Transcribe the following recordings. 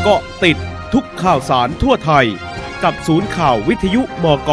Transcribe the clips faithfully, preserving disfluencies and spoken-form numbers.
เกาะติดทุกข่าวสารทั่วไทยกับศูนย์ข่าววิทยุบก.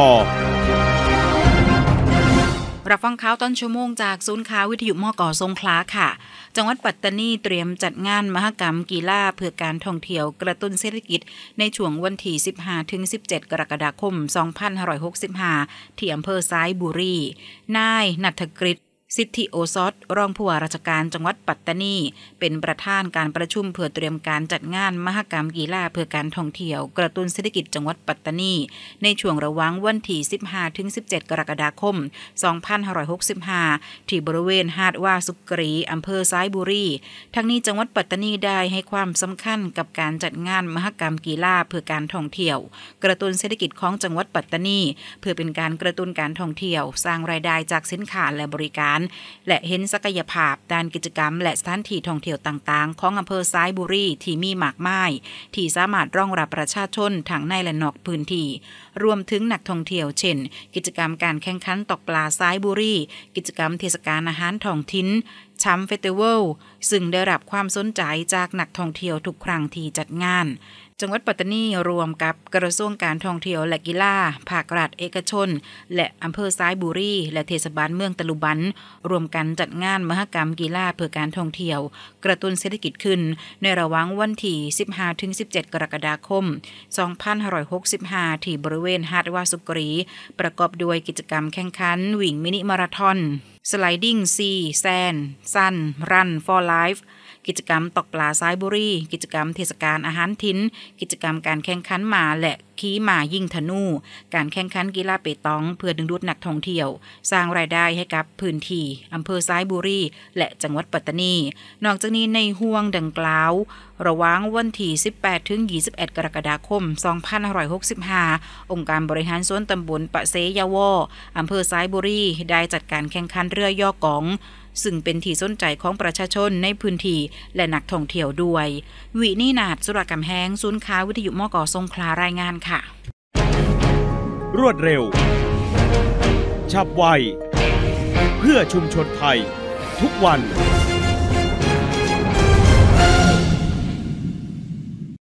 รับฟังข่าวต้นชั่วโมงจากศูนย์ข่าววิทยุมก.สงขลาค่ะจังหวัดปัตตานีเตรียมจัดงานมหกรรมกีฬาเพื่อการท่องเที่ยวกระตุ้นเศรษฐกิจในช่วงวันที่ สิบห้าถึงสิบเจ็ด กรกฎาคม สองพันห้าร้อยหกสิบห้า ที่อำเภอซ้ายบุรีนายณัฐกฤษสิทธิโอสถรองผู้ว่าราชการจังหวัดปัตตานีเป็นประธานการประชุมเพื่อเตรียมการจัดงานมหกรรมกีฬาเพื่อการท่องเที่ยวกระตุ้นเศรษฐกิจจังหวัดปัตตานีในช่วงระหว่างวันที่ สิบห้าถึงสิบเจ็ด กรกฎาคม สองพันห้าร้อยหกสิบห้า ที่บริเวณหาดว่าสุกรีอำเภอซ้ายบุรีทั้งนี้จังหวัดปัตตานีได้ให้ความสำคัญกับการจัดงานมหกรรมกีฬาเพื่อการท่องเที่ยวกระตุ้นเศรษฐกิจของจังหวัดปัตตานีเพื่อเป็นการกระตุ้นการท่องเที่ยวสร้างรายได้จากสินค้าและบริการและเห็นศักยภาพด้านกิจกรรมและสถานที่ท่องเที่ยวต่างๆของอำเภอซ้ายบุรีที่มีมากมายที่สามารถรองรับประชาชนทั้งในและนอกพื้นที่รวมถึงนักท่องเที่ยวเช่นกิจกรรมการแข่งขันตกปลาซ้ายบุรีกิจกรรมเทศกาลอาหารท้องถิ่นชัมเฟสติวัลซึ่งได้รับความสนใจจากนักท่องเที่ยวทุกครั้งที่จัดงานจังหวัดปัตตานีรวมกับกระทรวงการท่องเที่ยวและกีฬาภาครัฐเอกชนและอำเภอซ้ายบุรีและเทศบาลเมืองตะลุบันรวมกันจัดงานมหกรรมกีฬาเพื่อการท่องเที่ยวกระตุ้นเศรษฐกิจขึ้นในระหว่างวันที่ สิบห้าถึงสิบเจ็ด กรกฎาคม สองพันห้าร้อยหกสิบห้า ที่บริเวณหาดวาสุกรีประกอบด้วยกิจกรรมแข่งขันวิ่งมินิมาราธอนสไลดิ้งซีแซนซันรันฟอร์ไลฟ์กิจกรรมตกปลาซ้ายบุรีกิจกรรมเทศกาลอาหารถิ่นกิจกรรมการแข่งขันม้าและขี่ม้ายิงธนูการแข่งขันกีฬาเปตองเพื่อดึงดูดนักท่องเที่ยวสร้างรายได้ให้กับพื้นที่อำเภอซ้ายบุรีและจังหวัดปัตตานีนอกจากนี้ในห่วงดังกล่าวระหว่างวันที่ สิบแปดถึงยี่สิบเอ็ด กรกฎาคม สองพันห้าร้อยหกสิบห้า องค์การบริหารส่วนตำบลปะเซยาวออำเภอซ้ายบุรีได้จัดการแข่งขันเรือย่อกองซึ่งเป็นที่สนใจของประชาชนในพื้นที่และนักท่องเที่ยวด้วยวินีนาฏสุรกำแหงศูนย์ข่าววิทยุมก.สงขลารายงานค่ะรวดเร็วฉับไวเพื่อชุมชนไทยทุกวัน